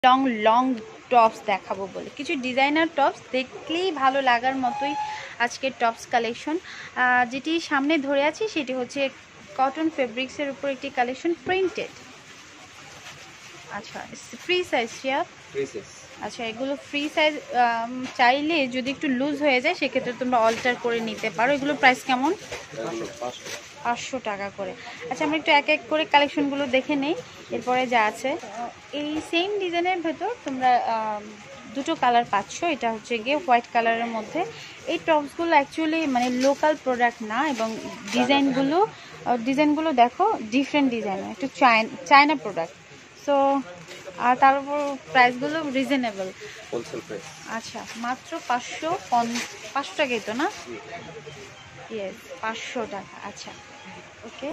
Long long tops দেখাবো বলে, কিছু ডিজাইনার টপস দেখলেই ভালো লাগার মতোই আজকের টপস কালেকশন। যেটি সামনে ধরে আছি সেটি হচ্ছে কটন ফেব্রিক্সের উপর একটি কালেকশন, প্রিন্টেড। আচ্ছা, ফ্রি সাইজ শিয়া, আচ্ছা এগুলো ফ্রি সাইজ। চাইলে যদি একটু লুজ হয়ে যায় সেক্ষেত্রে তোমরা অল্টার করে নিতে পারো। এগুলোর প্রাইস কেমন? 500 টাকা করে। আচ্ছা, আমরা একটু এক এক করে কালেকশনগুলো দেখে নেই, এরপরে যা আছে। এই সেম ডিজাইনের ভেতর তোমরা দুটো কালার পাচ্ছ। এটা হচ্ছে গিয়ে হোয়াইট কালারের মধ্যে। এই টপসগুলো অ্যাকচুয়ালি মানে লোকাল প্রোডাক্ট না, এবং ডিজাইনগুলো দেখো ডিফারেন্ট ডিজাইন, একটু চায়না প্রোডাক্ট। সো আর তার উপর প্রাইসগুলো রিজনেবল, হোলসেল প্রাইস। আচ্ছা, মাত্র 500 টাকাই তো না? ইয়েস, 500 টাকা। আচ্ছা ওকে,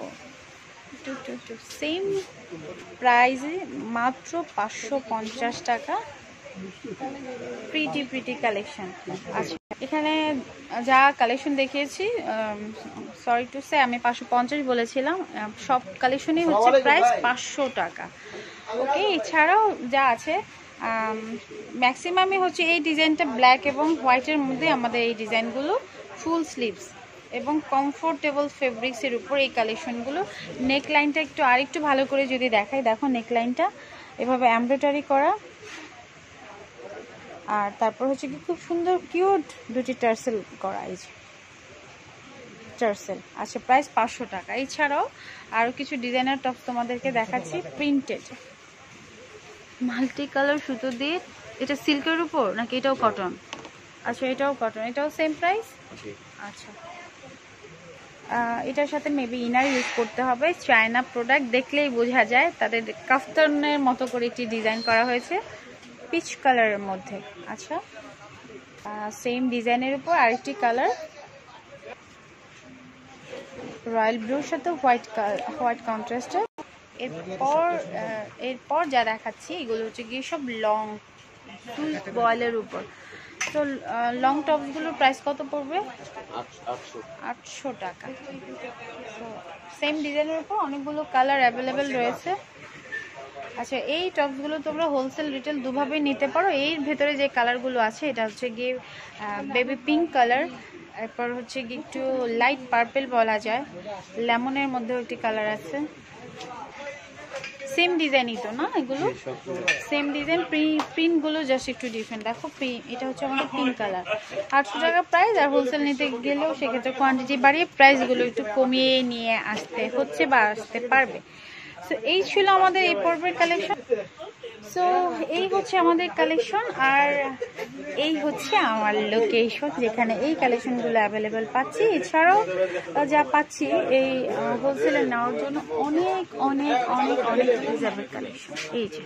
সেম প্রাইসে মাত্র 550 টাকা। Pretty collection. আচ্ছা, এখানে যা কালেকশন দেখিয়েছি, সরি টু সে আমি 550 বলেছিলাম, সব কালেকশনই হচ্ছে প্রাইস 500 টাকা। ওকে, এছাড়াও যা আছে ম্যাক্সিমামই হচ্ছে এই ডিজাইনটা ব্ল্যাক এবং হোয়াইটের মধ্যে। আমাদের এই ডিজাইনগুলো ফুল স্লিভস এবং কমফোর্টেবল ফেব্রিক্সের উপর এই কালেকশনগুলো। নেকলাইনটা আরেকটু ভালো করে যদি দেখাই, দেখো নেকলাইনটা এভাবে এমব্রয়ডারি করা, আর তারপর হচ্ছে কি খুব সুন্দর কিউট দুটি টার্সেল করা, এই যে টার্সেল। আচ্ছা, প্রাইস 500 টাকা। এছাড়াও আরও কিছু ডিজাইনার টপ তোমাদেরকে দেখাচ্ছি, প্রিন্টেড মাল্টি কালার সুতো দিয়ে। এটা সিল্কের উপর নাকি এটাও কটন? আচ্ছা, এটাও কটন, এটাও সেম প্রাইস। আচ্ছা, এটার সাথে মেবি ইনার ইউজ করতে হবে। চায়না প্রোডাক্ট দেখলেই বোঝা যায়, তাদের কাফতানের মতো করে একটি ডিজাইন করা হয়েছে পিচ কালারের মধ্যে। আচ্ছা, সেম ডিজাইনের উপর আরেকটি কালার রয়্যাল ব্লুর সাথে হোয়াইট কন্ট্রাস্টে। এরপর যা দেখাচ্ছি এগুলো হচ্ছে গিয়ে সব লং বয়েলের উপর। তো লং টপসগুলোর প্রাইস কত পড়বে? 800 টাকা। তো সেম ডিজাইনের উপর অনেকগুলো কালার অ্যাভেলেবেল রয়েছে। আচ্ছা, এই টপসগুলো তোমরা হোলসেল রিটেল দুভাবেই নিতে পারো। এর ভেতরে যে কালারগুলো আছে এটা হচ্ছে গিয়ে বেবি পিঙ্ক কালার, এরপর হচ্ছে গিয়ে একটু লাইট পার্পেল বলা যায়, লেমনের মধ্যেও একটি কালার আছে। সেম ডিজাইনই তো না এগুলো? সেম ডিজাইন, প্রিন্টগুলো জাস্ট একটু ডিফারেন্ট। দেখো এটা হচ্ছে আমাদের পিঙ্ক কালার, 800 টাকা প্রাইস। আর হোলসেল নিতে গেলেও সেক্ষেত্রে কোয়ান্টিটি বাড়িয়ে প্রাইসগুলো একটু কমিয়ে নিয়ে আসতে হচ্ছে বা আসতে পারবে। সো এই ছিল আমাদের এই পর্বের কালেকশন। সো এই হচ্ছে আমাদের কালেকশন, আর এই হচ্ছে আমার লোকেশন যেখানে এই কালেকশনগুলো অ্যাভেলেবেল পাচ্ছি। এছাড়াও যা পাচ্ছি এই হোলসেলে নেওয়ার জন্য অনেক অনেক অনেক অনেক রিজনেবল কালেকশন। এই যে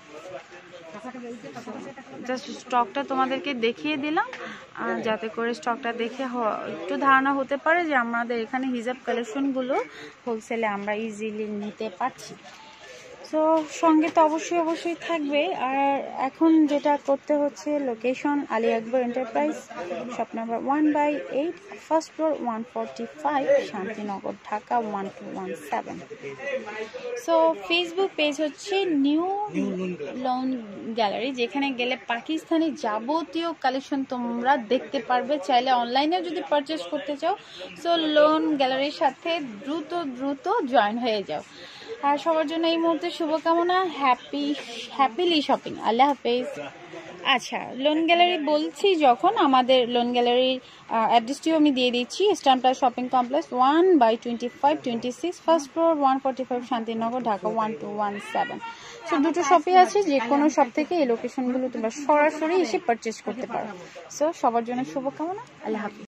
জাস্ট স্টকটা তোমাদেরকে দেখিয়ে দিলাম, যাতে করে স্টকটা দেখে একটু ধারণা হতে পারে যে আমাদের এখানে হিজাব কালেকশনগুলো হোলসেলে আমরা ইজিলি নিতে পারছি। সো সঙ্গে তো অবশ্যই থাকবে। আর এখন যেটা করতে হচ্ছে, location Ali Akbar enterprise, shop number 1/8, first floor, 145, Shantinagar, Dhaka 1217। So Facebook page হচ্ছে নিউ লোন গ্যালারি, যেখানে গেলে পাকিস্তানি যাবতীয় কালেকশন তোমরা দেখতে পারবে। চাইলে অনলাইনে যদি পারচেস করতে চাও, সো লোন গ্যালারির সাথে দ্রুত জয়েন হয়ে যাও। আর সবার জন্য এই মুহূর্তে শুভকামনা, হ্যাপিলি শপিং। আল্লাহ হাফেজ। আচ্ছা, লোন গ্যালারি বলছি যখন, আমাদের লোন গ্যালারির অ্যাড্রেসটিও আমি দিয়ে দিচ্ছি। Eastern plus shopping complex, 1/25-26, first floor, 145, Shantinagar, Dhaka 1217। So দুটো শপই আছে, যে কোনো শপ থেকে এই লোকেশনগুলো তোমরা সরাসরি এসে পারচেস করতে পারো। সো সবার জন্য শুভকামনা, আল্লাহ হাফেজ।